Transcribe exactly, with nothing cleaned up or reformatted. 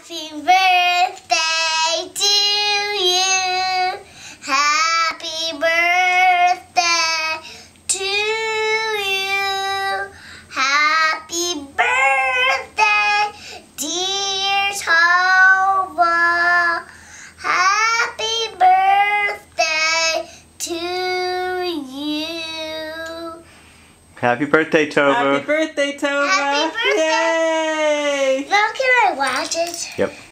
Happy birthday to you. Happy birthday to you. Happy birthday, dear Tova. Happy birthday to you. Happy birthday, Tova. Happy birthday, Tova. Happy birthday. Yay! Now can I watch it? Yep.